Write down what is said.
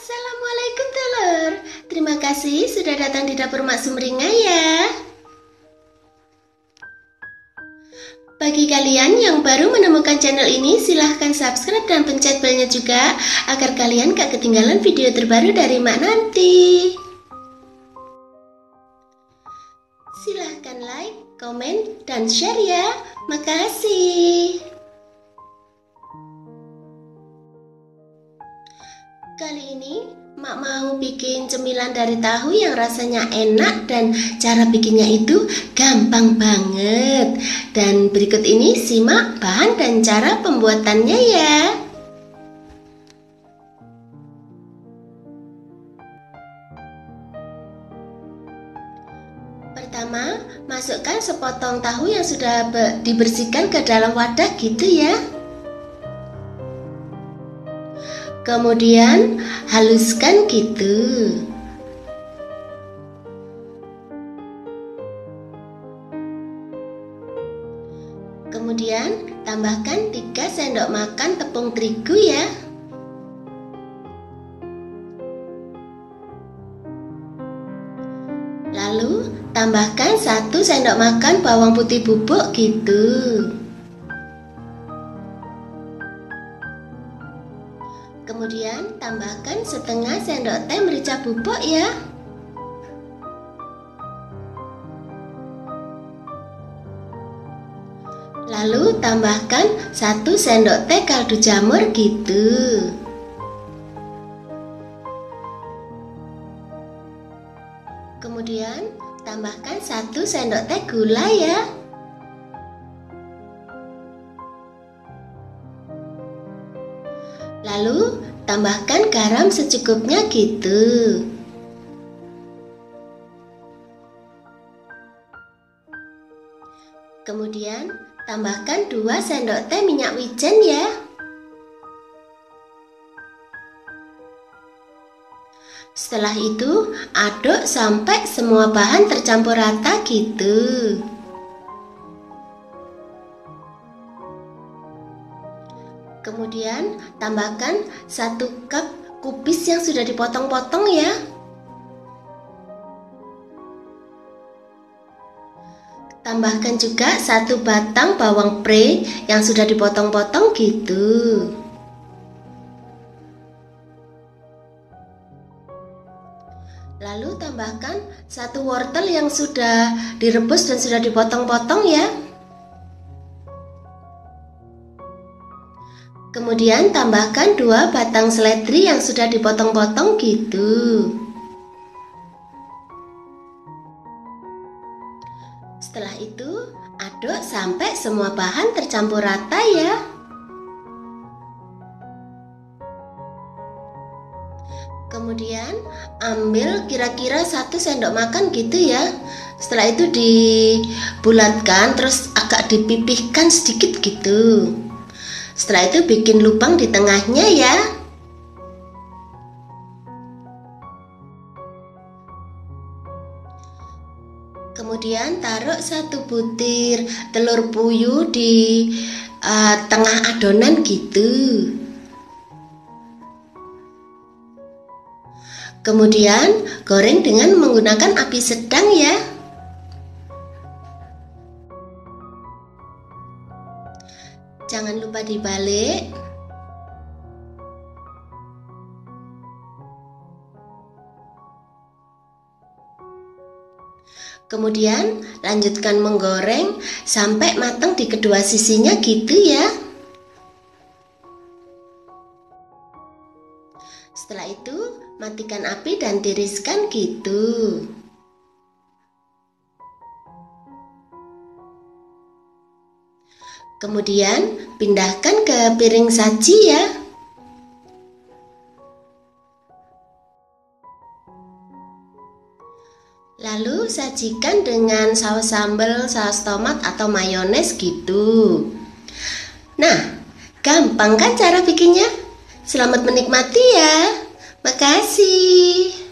Assalamualaikum telur. Terima kasih sudah datang di dapur Mak Sumringah ya. Bagi kalian yang baru menemukan channel ini, silahkan subscribe dan pencet belnya juga agar kalian gak ketinggalan video terbaru dari Mak nanti. Silahkan like, komen, dan share ya. Makasih. Kali ini Mak mau bikin cemilan dari tahu yang rasanya enak dan cara bikinnya itu gampang banget. Dan berikut ini simak bahan dan cara pembuatannya ya. Pertama, masukkan sepotong tahu yang sudah dibersihkan ke dalam wadah gitu ya. Kemudian haluskan gitu. Kemudian tambahkan 3 sendok makan tepung terigu ya. Lalu tambahkan 1 sendok makan bawang putih bubuk gitu. Kemudian tambahkan setengah sendok teh merica bubuk ya. Lalu tambahkan 1 sendok teh kaldu jamur gitu. Kemudian tambahkan 1 sendok teh gula ya. Lalu tambahkan garam secukupnya gitu. Kemudian tambahkan 2 sendok teh minyak wijen ya. Setelah itu aduk sampai semua bahan tercampur rata gitu. Kemudian tambahkan 1 cup kubis yang sudah dipotong-potong ya. Tambahkan juga 1 batang bawang pre yang sudah dipotong-potong gitu. Lalu tambahkan 1 wortel yang sudah direbus dan sudah dipotong-potong ya. Kemudian tambahkan 2 batang seledri yang sudah dipotong-potong gitu. Setelah itu aduk sampai semua bahan tercampur rata ya. Kemudian ambil kira-kira 1 sendok makan gitu ya. Setelah itu dibulatkan terus agak dipipihkan sedikit gitu. Setelah itu bikin lubang di tengahnya ya. Kemudian taruh 1 butir telur puyuh di tengah adonan gitu. Kemudian goreng dengan menggunakan api sedang ya. Jangan lupa dibalik. Kemudian lanjutkan menggoreng sampai matang di kedua sisinya gitu ya. Setelah itu matikan api dan tiriskan gitu. Kemudian pindahkan ke piring saji ya. Lalu sajikan dengan saus sambal, saus tomat atau mayones gitu. Nah, gampang kan cara bikinnya? Selamat menikmati ya. Makasih.